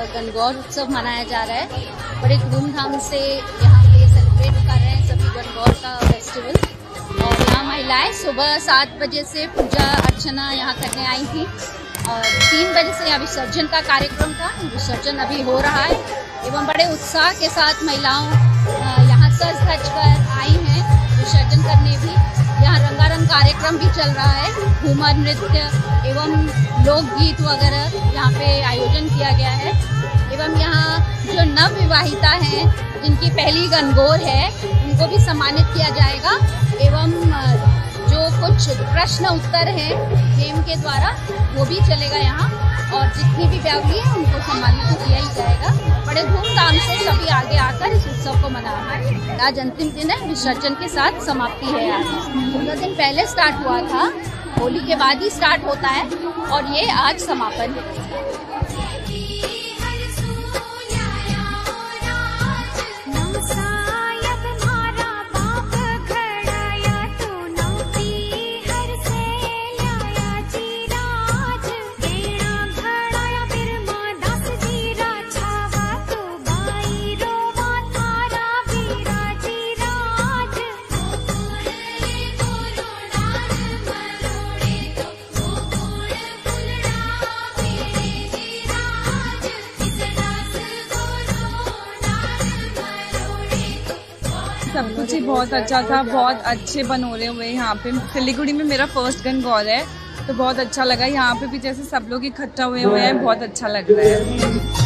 गणगौर उत्सव मनाया जा रहा है। बड़े धूमधाम से यहाँ पे सेलिब्रेट कर रहे हैं सभी गणगौर का फेस्टिवल। और यहाँ महिलाएं सुबह 7 बजे से पूजा अर्चना यहाँ करने आई थी और 3 बजे से यहाँ विसर्जन का कार्यक्रम था। विसर्जन अभी हो रहा है एवं बड़े उत्साह के साथ महिलाओं यहाँ सज धज कर आई हैं विसर्जन करने भी। यहाँ रंगारंग कार्यक्रम भी चल रहा है, घूमर नृत्य एवं लोकगीत वगैरह यहाँ पे आयोजन किया गया है। एवं यहाँ जो नव विवाहिता हैं जिनकी पहली गणगौर है उनको भी सम्मानित किया जाएगा एवं जो कुछ प्रश्न उत्तर हैं गेम के द्वारा वो भी चलेगा यहाँ और जितनी भी व्यावली है उनको सम्मानित किया ही जाएगा। बड़े धूमधाम से सभी आगे आकर इस उत्सव को मना रहे हैं। आज अंतिम दिन है, विसर्जन के साथ समाप्ति है। आज 15 दिन पहले स्टार्ट हुआ था, होली के बाद ही स्टार्ट होता है और ये आज समापन है। सब कुछ ही बहुत अच्छा था, बहुत अच्छे बनोरे हुए यहाँ पे। सिलीगुड़ी में मेरा फर्स्ट गणगौर है तो बहुत अच्छा लगा। यहाँ पे भी जैसे सब लोग इकट्ठा हुए हैं बहुत अच्छा लग रहा है।